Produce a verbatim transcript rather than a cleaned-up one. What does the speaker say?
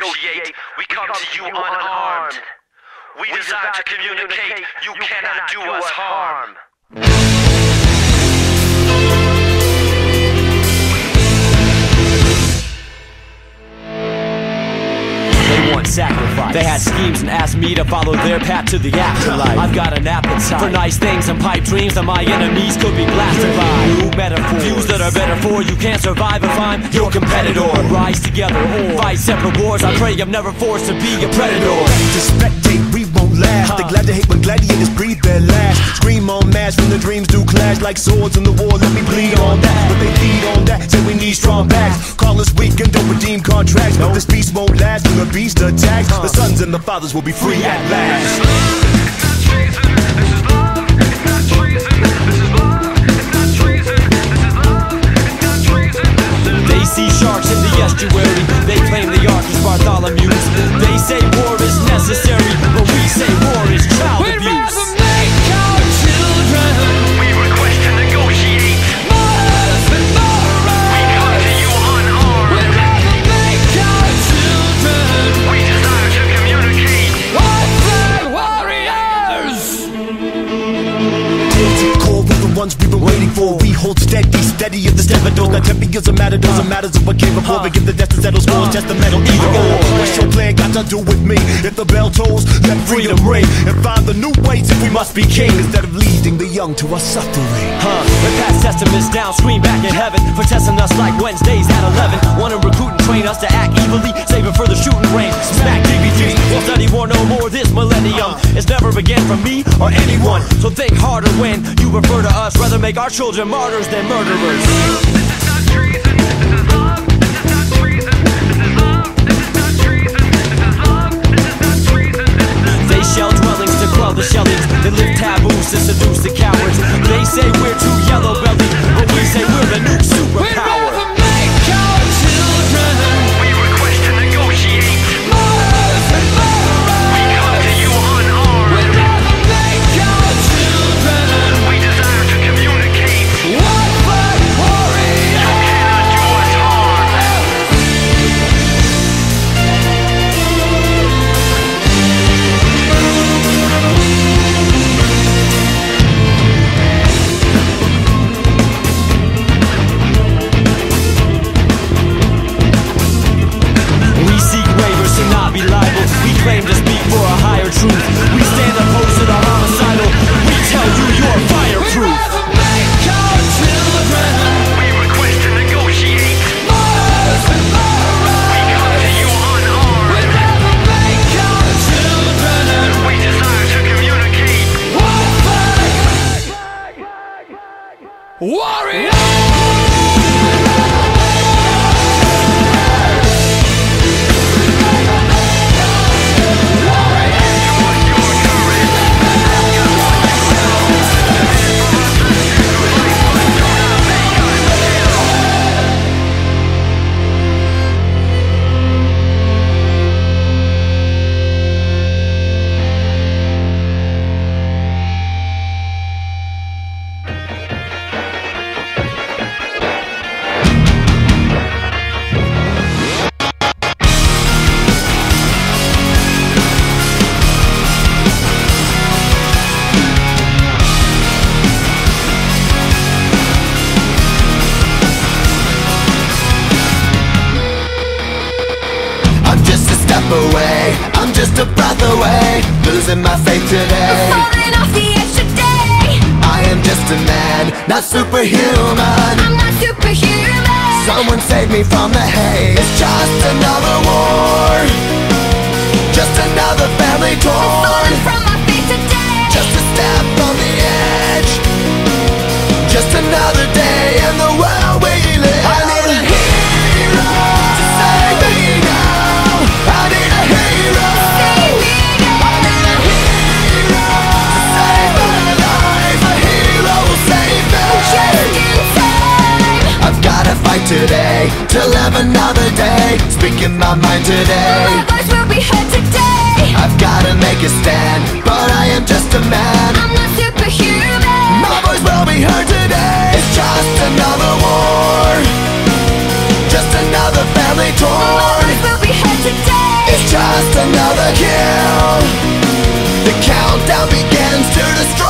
negotiate, we come to you unarmed. We desire to communicate, you cannot do us harm. They want sacrifice. They had schemes and asked me to follow their path to the afterlife. I've got an appetite for nice things and pipe dreams that my enemies could be blasted by. New metaphors, views that are better for you. Can't survive if I'm your competitor. Rise together or fight separate wars. I pray I'm never forced to be a predator. To spectate, we won't laugh. Huh. They glad to hate when gladiators breathe their last. Scream on mass when the dreams do clash like swords in the war. Let me bleed on that, but they feed on that. Say we need strong backs. Call us weak and don't redeem contracts. But this peace won't last when the beast attacks. The sons and the fathers will be free at last. They see sharks in the estuary. They claim the ark is Bartholomew's. They say war is necessary, but we say war is child We'd abuse. rather make our children. We request to negotiate. More and more We come to you unarmed. We'd rather make our children. We desire to communicate. White flag warriors. Take core with the ones we've been waiting for. We hold steady, steady in the step of those. Not temperatures and matadors and matters of what came before. We give the death to settle scores, test the metal, either or. What's your plan got to do with me? If the bell tolls, let freedom ring. And find the new ways if we must be king. Instead of leading the young to our suffering. Huh, we pass testaments down, scream back in heaven for testing us like Wednesdays at eleven. Wanna recruit and train us to act evilly, save it for the shooting range. Smack D V Ds, we'll study war no more this millennium. It's never began from me or anyone. So think harder when you refer to us. Rather make our children martyrs than murderers. They shell dwellings to quell the shellings. They lift taboos to seduce the cowards. They say we're too yellow bellied, but we say we're the new We'd superpower. rather make our children. We request to negotiate. More and more We come to you unarmed. We'd rather make our children. We desire to communicate. White flag warriors. You cannot do us harm. We seek waivers to not be liable. We claim to speak for a higher truth. We stand opposed to the homicidal. We tell you you're We'd fireproof. rather make our children. We request to negotiate. More and more We come to you unarmed. We'd rather make our children. We desire to communicate. White flag warriors. I'm just a step away, I'm just a breath away, losing my faith today. Falling off the edge today. I am just a man, not superhuman. I'm not superhuman. Someone save me from the haze. It's just another war, just another family torn. Falling from my feet today. Just a step on the edge, just another day in the world we live. I need a hero to save me now. I need a hero. Save me now. I need a hero to save my life. A hero will save me. Just in time. I've gotta fight today to live another day. Speaking my mind today. My voice will be heard today. I've gotta make a stand, but I am just a man. I'm not superhuman. My voice will be heard today. It's just another war, just another family My torn. voice will be heard today. countdown begins to destroy